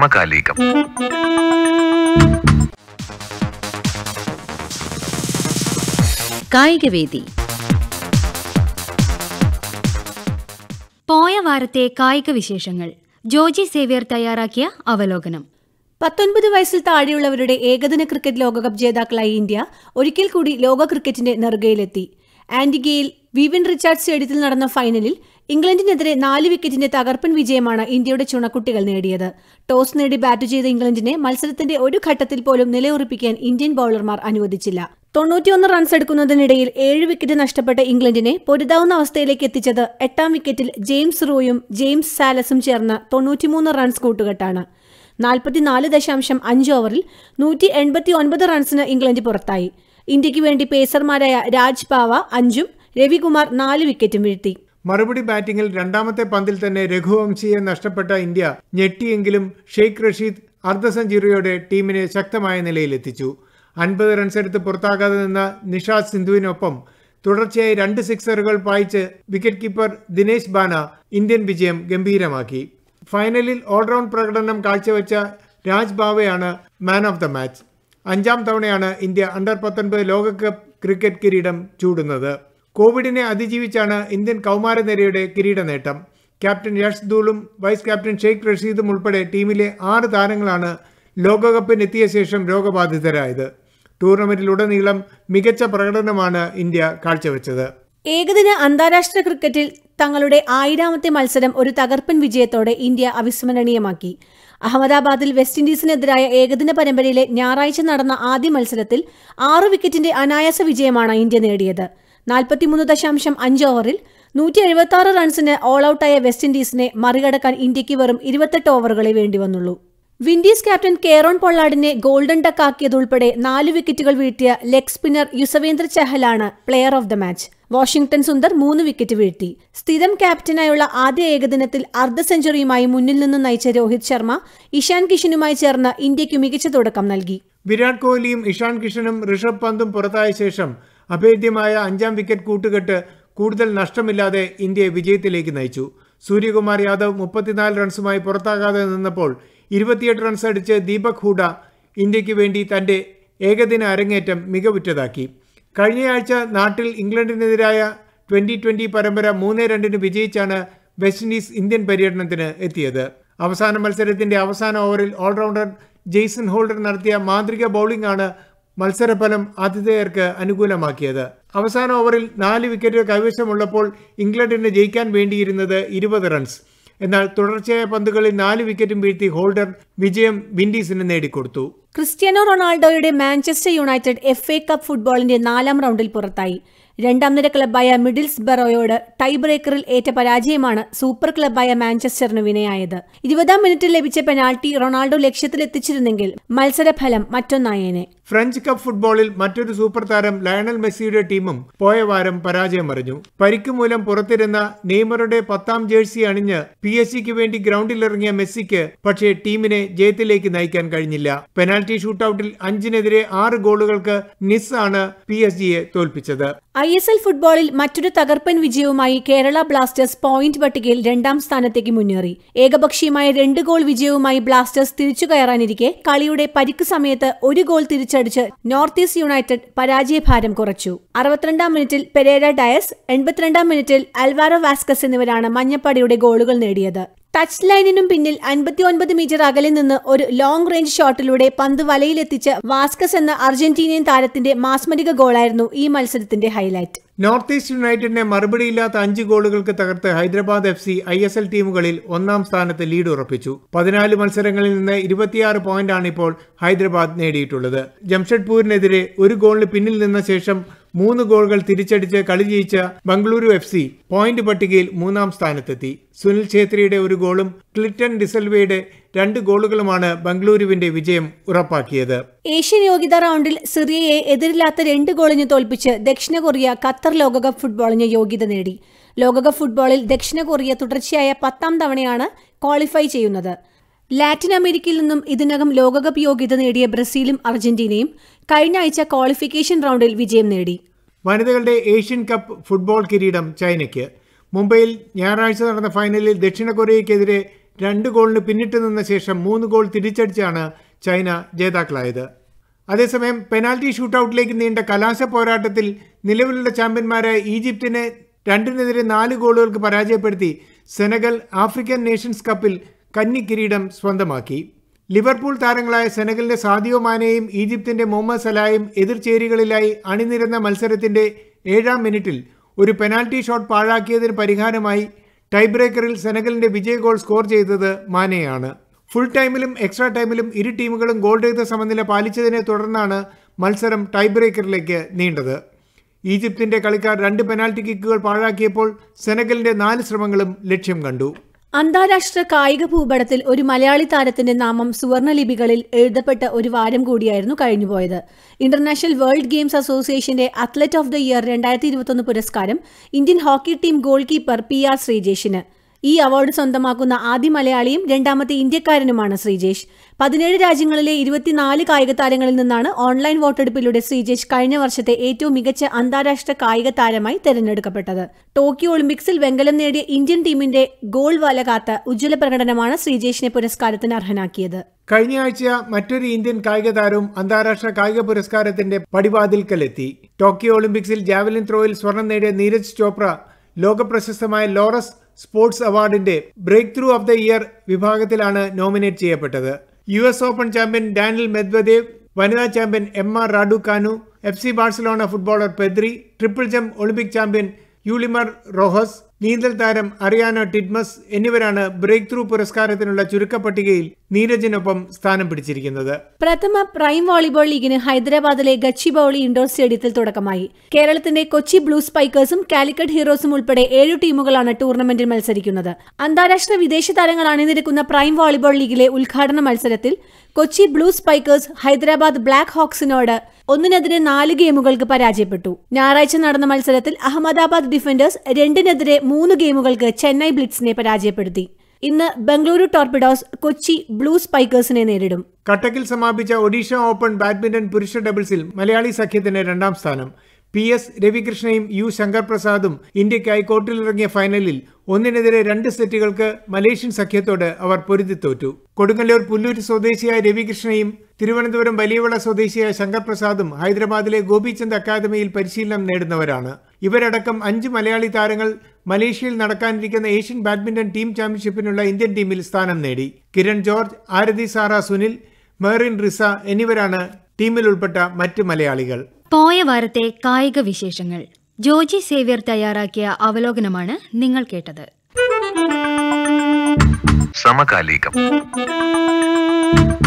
സമകാലികം. കായികവേദി. പോയ വാരത്തെ കായിക വിശേഷങ്ങൾ ജോജി സേവ്യർ തയ്യാറാക്കിയ അവലോകനം. 19 വയസ്സിൽ താഴെയുള്ളവരുടെ ഏകദിന ക്രിക്കറ്റ് ലോകകപ്പ് ജേതാക്കളായി ഇന്ത്യ ഒരിക്കൽ കൂടി ലോക ക്രിക്കറ്റിന്റെ നെറുകയിലെത്തി. ആന്റിഗയിൽ വിവിൻ റിച്ചാർഡ് സ്റ്റേഡിയത്തിൽ നടന്ന ഫൈനലിൽ ഇംഗ്ലണ്ടിനെതിരെ 4 വിക്കറ്റിന്റെ തകർപ്പൻ വിജയമാണ് ഇന്ത്യയുടെ ചുണക്കുട്ടികൾ നേടിയത്. ടോസ് നേടി ബാറ്റ് ചെയ്ത ഇംഗ്ലണ്ടിനെ മത്സരത്തിന്റെ ഒരു ഘട്ടത്തിൽ പോലും നിലയുറപ്പിക്കാൻ ഇന്ത്യൻ ബൌളർമാർ അനുവദിച്ചില്ല. 91 റൺസ് എടുക്കുന്നതിനിടയിൽ 7 വിക്കറ്റ് നഷ്ടപ്പെട്ട ഇംഗ്ലണ്ടിനെ പൊരുതാവുന്ന അവസ്ഥയിലേക്ക് എത്തിച്ചത് 8ാം വിക്കറ്റിൽ ജെയിംസ് റൂയും ജെയിംസ് സാലസും ചേർന്ന് 93 റൺസ് കൂട്ടുകെട്ടാണ്. 44.5 ഓവറിൽ 189 റൺസിന് ഇംഗ്ലണ്ട് പുറത്തായി. ഇന്ത്യയ്ക്ക് വേണ്ടി പേസർമാരായ രാജ് പാവ 5ഉം രവികുമാർ 4 വിക്കറ്റും വീഴ്ത്തി. മറുപടി ബാറ്റിംഗിൽ രണ്ടാമത്തെ പന്തിൽ തന്നെ രഘുവംശിയെ നഷ്ടപ്പെട്ട ഇന്ത്യ ഞെട്ടിയെങ്കിലും ഷെയ്ഖ് റഷീദ് അർദ്ധ സെഞ്ചുറിയോടെ ടീമിനെ ശക്തമായ നിലയിലെത്തിച്ചു. 50 റൺസെടുത്ത് പുറത്താകാതെ നിന്ന നിഷാദ് സിന്ധുവിനൊപ്പം തുടർച്ചയായി 2 സിക്സറുകൾ പായിച്ച് wicketkeeper Dinesh Bana Indian വിജയം ഗംഭീരമാക്കി. ഫൈനലിൽ ഓൾറൗണ്ട് പ്രകടനം കാഴ്ചവെച്ച രാജ് ബാവയാണ് മാൻ ഓഫ് ദ മാച്ച്. 5ാം തവണയാണ് ഇന്ത്യ അണ്ടർ-19 ലോകകപ്പ് ക്രിക്കറ്റ് കിരീടം ചൂടുന്നത്. കോവിഡിനെ അതിജീവിച്ചാണ് ഇന്ത്യൻ കൗമാരനിരയുടെ കിരീട നേട്ടം. ക്യാപ്റ്റൻ യഷ് ധൂളും വൈസ് ക്യാപ്റ്റൻ ഷെയ്ഖ് റഷീദും ഉൾപ്പെടെ ടീമിലെ 6 താരങ്ങളാണ് ലോകകപ്പിനെത്തിയ ശേഷം രോഗബാധിതരായത്. ടൂർണമെന്റിലുടനീളം മികച്ച പ്രകടനമാണ് ഇന്ത്യ കാഴ്ചവെച്ചത്. ഏകദിന അന്താരാഷ്ട്ര ക്രിക്കറ്റിൽ തങ്ങളുടെ 1000ാമത്തെ മത്സരം ഒരു തകർപ്പൻ വിജയത്തോടെ ഇന്ത്യ അവിസ്മരണീയമാക്കി. അഹമ്മദാബാദിൽ വെസ്റ്റ് ഇൻഡീസിനെതിരായ ഏകദിന പരമ്പരയിലെ ഞായറാഴ്ച നടന്ന ആദ്യ മത്സരത്തിൽ 6 വിക്കറ്റിന്റെ അനായാസ വിജയമാണ് ഇന്ത്യ നേടിയത്. 43.5 ഓവറിൽ 176 റൺസിന് ഓൾ ഔട്ടായ വെസ്റ്റ് ഇൻഡീസിനെ മറികടക്കാൻ ഇന്ത്യയ്ക്ക് വെറും 28 ഓവറുകളെ വേണ്ടിവന്നുള്ളൂ. വിൻഡീസ് ക്യാപ്റ്റൻ കെയ്റോൺ പൊള്ളാർഡിനെ ഗോൾഡൻ ഡക്ക് ആക്കിയതുൾപ്പെടെ 4 വിക്കറ്റുകൾ വീഴ്ത്തിയ ലെഗ് സ്പിന്നർ യുസവേന്ദ്ര ചഹലാണ് player of the match. Washington Sundar 3 wicket വീഴ്ത്തി. സ്ഥിരം ക്യാപ്റ്റനായുള്ള ആദ്യ ഏകദിനത്തിൽ അർദ്ധ സെഞ്ചുറിയുമായി മുന്നിൽ നിന്ന് നയിച്ച രോഹിത് ശർമ്മ ഇഷാൻ കിഷനുമായി ചേർന്ന് ഇന്ത്യയ്ക്ക് മികച്ച തുടക്കം നൽകി. വിരാട് കോഹ്ലിയും ഇഷാൻ കിഷനും ഋഷഭ് പന്തും പുറത്തായ ശേഷം അഭേദ്യമായ 5ാം വിക്കറ്റ് കൂട്ടുകെട്ട് കൂടുതൽ നഷ്ടമില്ലാതെ ഇന്ത്യയെ വിജയത്തിലേക്ക് നയിച്ചു. സൂര്യകുമാർ യാദവ് 34 റൺസുമായി പുറത്താകാതെ നിന്നപ്പോൾ 28 റൺസ് അടിച്ച് ദീപക് ഹൂഡ ഇന്ത്യയ്ക്ക് വേണ്ടി തന്റെ ഏകദിന അരങ്ങേറ്റം മികവുറ്റതാക്കി. കഴിഞ്ഞയാഴ്ച നാട്ടിൽ ഇംഗ്ലണ്ടിനെതിരായ 2020 പരമ്പര 3-2 വിജയിച്ചാണ് വെസ്റ്റ് ഇൻഡീസ് ഇന്ത്യൻ പര്യടനത്തിന് എത്തിയത്. അവസാന മത്സരത്തിന്റെ അവസാന ഓവറിൽ ഓൾറൗണ്ടർ ജെയ്സൺ ഹോൾഡർ നടത്തിയ മാന്ത്രിക ബൌളിംഗ് ആണ് മത്സരഫലം ആതിഥേയർക്ക് അനുകൂലമാക്കിയത്. അവസാന ഓവറിൽ 4 വിക്കറ്റ് കൈവശമുള്ളപ്പോൾ ഇംഗ്ലണ്ടിന് ജയിക്കാൻ വേണ്ടിയിരുന്നത് 20 റൺസ്. എന്നാൽ തുടർച്ചയായ പന്തുകളിൽ 4 വിക്കറ്റും വീഴ്ത്തി ഹോൾഡർ വിജയം വിൻഡീസിന് നേടിക്കൊടുത്തു. ക്രിസ്ത്യാനോ റൊണാൾഡോയുടെ മാഞ്ചസ്റ്റർ യുണൈറ്റഡ് FA കപ്പ് ഫുട്ബോളിന്റെ 4ാം റൗണ്ടിൽ പുറത്തായി. 2ാം നിര ക്ലബ്ബായ മിഡിൽസ് ബറോയോട് ടൈ ബ്രേക്കറിൽ ഏറ്റ പരാജയമാണ് സൂപ്പർ ക്ലബ്ബായ മാഞ്ചസ്റ്ററിന് വിനയായത്. 20ാം മിനിറ്റിൽ ലഭിച്ച പെനാൾട്ടി റൊണാൾഡോ ലക്ഷ്യത്തിലെത്തിച്ചിരുന്നെങ്കിൽ മത്സരഫലം മറ്റൊന്നായേനെ. ഫ്രഞ്ച് കപ്പ് ഫുട്ബോളിൽ മറ്റൊരു സൂപ്പർ താരം ലയണൽ മെസ്സിയുടെ ടീമും പോയ വാരം പരാജയമറിഞ്ഞു. പരിക്ക് മൂലം പുറത്തിരുന്ന നെയ്മറുടെ 10ാം ജേഴ്സി അണിഞ്ഞ് PSG വേണ്ടി ഗ്രൗണ്ടിലിറങ്ങിയ മെസ്സിക്ക് പക്ഷേ ടീമിനെ ജയത്തിലേക്ക് നയിക്കാൻ കഴിഞ്ഞില്ല. പെനാൽറ്റി ഷൂട്ടൌട്ടിൽ 5-നെതിരെ 6 ഗോളുകൾക്ക് നിസ് ആണ് PSG തോൽപ്പിച്ചത്. ISL ഫുട്ബോളിൽ മറ്റൊരു തകർപ്പൻ വിജയവുമായി കേരള ബ്ലാസ്റ്റേഴ്സ് പോയിന്റ് പട്ടികയിൽ 2ാം സ്ഥാനത്തേക്ക് മുന്നേറി. ഏകപക്ഷീയമായ 2 ഗോൾ വിജയവുമായി ബ്ലാസ്റ്റേഴ്സ് തിരിച്ചു കയറാനിരിക്കെ കളിയുടെ പരിക്ക് സമയത്ത് 1 ഗോൾ തിരിച്ചടിച്ച് നോർത്ത് ഈസ്റ്റ് യുണൈറ്റഡ് പരാജയഭാരം കുറച്ചു. 62ാം മിനിറ്റിൽ പെരേര ഡയസ്, 82ാം മിനിറ്റിൽ അൽവാരോ വാസ്കസ് എന്നിവരാണ് മഞ്ഞപ്പടയുടെ ഗോളുകൾ നേടിയത്. ടച്ച് ലൈനിനും പിന്നിൽ 59 മീറ്റർ അകലെ നിന്ന് ഒരു ലോങ് റേഞ്ച് ഷോട്ടിലൂടെ പന്ത് വലയിലെത്തിച്ച വാസ്കസ് എന്ന അർജന്റീനിയൻ താരത്തിന്റെ മാസ്മരിക ഗോളായിരുന്നു ഈ മത്സരത്തിന്റെ ഹൈലൈറ്റ്. നോർത്ത് ഈസ്റ്റ് യുണൈറ്റഡിനെ മറുപടിയില്ലാത്ത 5 ഗോളുകൾക്ക് തകർത്ത് ഹൈദരാബാദ് FC ISL ടീമുകളിൽ 1ാം സ്ഥാനത്ത് ലീഡ് ഉറപ്പിച്ചു. 14 മത്സരങ്ങളിൽ നിന്ന് 26 പോയിന്റാണ് ഇപ്പോൾ ഹൈദരാബാദ് നേടിയിട്ടുള്ളത്. ജംഷഡ്പൂരിനെതിരെ 1 ഗോളിന് പിന്നിൽ നിന്ന ശേഷം 3 ഗോളുകൾ തിരിച്ചടിച്ച് കളി ജയിച്ച ബംഗളൂരു FC പോയിന്റ് പട്ടികയിൽ 3ാം സ്ഥാനത്തെത്തി. സുനിൽ ഛേത്രിയുടെ 1 ഗോളും ക്ലിറ്റൺ ഡിസൽവയുടെ 2 ഗോളുകളുമാണ് ബംഗളൂരുവിന്റെ വിജയം ഉറപ്പാക്കിയത്. ഏഷ്യൻ യോഗ്യതാ റൗണ്ടിൽ സിറിയയെ എതിരില്ലാത്ത 2 ഗോളിന് തോൽപ്പിച്ച് ദക്ഷിണ കൊറിയ ഖത്തർ ലോകകപ്പ് ഫുട്ബോളിന് യോഗ്യത നേടി. ലോകകപ്പ് ഫുട്ബോളിൽ ദക്ഷിണ കൊറിയ തുടർച്ചയായ 10ാം തവണയാണ് ക്വാളിഫൈ ചെയ്യുന്നത്. ലാറ്റിൻ അമേരിക്കയിൽ നിന്നും ഇതിനകം ലോകകപ്പ് യോഗ്യത നേടിയ ബ്രസീലും അർജന്റീനയും കഴിഞ്ഞ ആഴ്ച ക്വാളിഫിക്കേഷൻ റൗണ്ടിൽ വിജയം നേടി. വനിതകളുടെ ഏഷ്യൻ കപ്പ് ഫുട്ബോൾ കിരീടം ചൈനയ്ക്ക്. മുംബൈയിൽ ഞായറാഴ്ച നടന്ന ഫൈനലിൽ ദക്ഷിണ കൊറിയയ്ക്കെതിരെ 2 ഗോളിന് പിന്നിട്ട് നിന്ന ശേഷം 3 ഗോൾ തിരിച്ചടിച്ചാണ് ചൈന ജേതാക്കളായത്. അതേസമയം പെനാൽറ്റി ഷൂട്ടൌട്ടിലേക്ക് നീണ്ട കലാശ പോരാട്ടത്തിൽ നിലവിലുള്ള ചാമ്പ്യന്മാരായ ഈജിപ്തിനെ 2-4 ഗോളുകൾക്ക് പരാജയപ്പെടുത്തി സെനഗൽ ആഫ്രിക്കൻ നേഷൻസ് കപ്പിൽ കന്നി കിരീടം സ്വന്തമാക്കി. ലിവർപൂൾ താരങ്ങളായ സെനഗലിന്റെ സാദിയോ മാനെയും ഈജിപ്തിന്റെ മുഹമ്മദ് സലായും എതിർചേരികളിലായി അണിനിരന്ന മത്സരത്തിന്റെ 7-ാം മിനിറ്റിൽ ഒരു പെനാൽറ്റി ഷോട്ട് പാഴാക്കിയതിന് പരിഹാരമായി ടൈബ്രേക്കറിൽ സെനഗലിന്റെ വിജയ ഗോൾ സ്കോർ ചെയ്തത് മാനെയാണ്. ഫുൾ ടൈമിലും എക്സ്ട്രാ ടൈമിലും ഇരു ടീമുകളും ഗോൾ രഹിത സമനില പാലിച്ചതിനെ തുടർന്നാണ് മത്സരം ടൈബ്രേക്കറിലേക്ക് നീണ്ടത്. ഈജിപ്തിന്റെ കളിക്കാർ 2 പെനാൽറ്റി കിക്കുകൾ പാഴാക്കിയപ്പോൾ സെനഗലിന്റെ 4 ശ്രമങ്ങളും ലക്ഷ്യം കണ്ടു. അന്താരാഷ്ട്ര കായിക ഭൂപടത്തിൽ ഒരു മലയാളി താരത്തിന്റെ നാമം സുവർണ ലിപികളിൽ എഴുതപ്പെട്ട ഒരു വാരം കൂടിയായിരുന്നു കഴിഞ്ഞുപോയത്. ഇന്റർനാഷണൽ വേൾഡ് ഗെയിംസ് അസോസിയേഷന്റെ അത്ലറ്റ് ഓഫ് ദ ഇയർ 2021 പുരസ്കാരം Indian hockey team goalkeeper PR ശ്രീജേഷിന്. ഈ അവാർഡ് സ്വന്തമാക്കുന്ന ആദ്യ മലയാളിയും രണ്ടാമത്തെ ഇന്ത്യക്കാരനുമാണ് ശ്രീജേഷ്. 17 രാജ്യങ്ങളിലെ 24 കായിക താരങ്ങളിൽ നിന്നാണ് ഓൺലൈൻ വോട്ടെടുപ്പിലൂടെ ശ്രീജേഷ് കഴിഞ്ഞ വർഷത്തെ ഏറ്റവും മികച്ച അന്താരാഷ്ട്ര കായിക താരമായി തെരഞ്ഞെടുക്കപ്പെട്ടത്. ടോക്കിയോ ഒളിമ്പിക്സിൽ വെങ്കലം നേടിയ ഇന്ത്യൻ ടീമിന്റെ ഗോൾ വല കാത്ത ഉജ്ജ്വല പ്രകടനമാണ് ശ്രീജേഷിനെ പുരസ്കാരത്തിന് അർഹനാക്കിയത്. കഴിഞ്ഞ ആഴ്ച മറ്റൊരു ഇന്ത്യൻ കായിക താരവും അന്താരാഷ്ട്ര കായിക പുരസ്കാരത്തിന്റെ പടിവാതിൽക്കലെത്തി. ടോക്കിയോ ഒളിമ്പിക്സിൽ ജാവലിൻ ത്രോയിൽ സ്വർണം നേടിയ നീരജ് ചോപ്ര ലോകപ്രശസ്തമായ ലോറസ് സ്പോർട്സ് അവാർഡിന്റെ breakthrough of the year വിഭാഗത്തിലാണ് നോമിനേറ്റ് ചെയ്യപ്പെട്ടത്. US open champion Daniil Medvedev, വനിതാ champion Emma Raducanu, FC Barcelona footballer Pedri, triple jump Olympic champion Yulimar Rojas, നീന്തൽ താരം അറിയാന ടിഡ്മസ് എന്നിവരാണ് ബ്രേക്ക് ത്രൂ പുരസ്കാരത്തിനുള്ള ചുരുക്കപ്പട്ടികയിൽ നീരജിനൊപ്പം സ്ഥാനം പിടിച്ചിരിക്കുന്നത്. പ്രഥമ പ്രൈം വോളിബോൾ ലീഗിന് ഹൈദരാബാദിലെ ഗച്ചിബൌളി ഇൻഡോർ സ്റ്റേഡിയത്തിൽ തുടക്കമായി. കേരളത്തിന്റെ കൊച്ചി ബ്ലൂ സ്പൈക്കേഴ്സും കാലിക്കറ്റ് ഹീറോസും ഉൾപ്പെടെ 7 ടീമുകളാണ് ടൂർണമെന്റിൽ മത്സരിക്കുന്നത്. അന്താരാഷ്ട്ര വിദേശ താരങ്ങൾ അണിനിരക്കുന്ന പ്രൈം വോളിബോൾ ലീഗിലെ ഉദ്ഘാടന മത്സരത്തിൽ Kochi blue spikers Hyderabad black ഹോക്സിനോട് 1-4 ഗെയിമുകൾക്ക് പരാജയപ്പെട്ടു. ഞായറാഴ്ച നടന്ന മത്സരത്തിൽ അഹമ്മദാബാദ് ഡിഫൻഡേഴ്സ് 2-3 ഗെയിമുകൾക്ക് ചെന്നൈ ബ്ലിറ്റ്സിനെ പരാജയപ്പെടുത്തി. ഇന്ന് ബംഗളൂരു ടോർപിഡോസ് കൊച്ചി ബ്ലൂ സ്പൈക്കേഴ്സിനെ നേരിടും. കട്ടക്കിൽ സമാപിച്ച ഒഡീഷ ഓപ്പൺ ബാഡ്മിന്റൺ പുരുഷ ഡബിൾസിൽ മലയാളി സഖ്യത്തിന് 2ാം സ്ഥാനം. PS രവികൃഷ്ണയും U ശങ്കർ പ്രസാദും ഇന്ത്യയ്ക്കായി കോർട്ടിലിറങ്ങിയ ഫൈനലിൽ 1-2 സെറ്റുകൾക്ക് മലേഷ്യൻ സഖ്യത്തോട് അവർ പൊരുതി തോറ്റു. കൊടുങ്ങല്ലൂർ പുല്ലൂർ സ്വദേശിയായ രവികൃഷ്ണയും തിരുവനന്തപുരം വലിയവിള സ്വദേശിയായ ശങ്കർ പ്രസാദും ഹൈദരാബാദിലെ ഗോപിചന്ദ് അക്കാദമിയിൽ പരിശീലനം നേടുന്നവരാണ്. ഇവരടക്കം 5 മലയാളി താരങ്ങൾ മലേഷ്യയിൽ നടക്കാനിരിക്കുന്ന ഏഷ്യൻ ബാഡ്മിന്റൺ ടീം ചാമ്പ്യൻഷിപ്പിനുള്ള ഇന്ത്യൻ ടീമിൽ സ്ഥാനം നേടി. കിരൺ ജോർജ്, ആരതി സാറ സുനിൽ, മെറിൻ റിസ എന്നിവരാണ് ടീമിൽ ഉൾപ്പെട്ട മറ്റ് മലയാളികൾ. പോയ വാരത്തെ കായിക വിശേഷങ്ങൾ ജോജി സേവ്യർ തയ്യാറാക്കിയ അവലോകനമാണ് നിങ്ങൾ കേട്ടത്. സമകാലികം.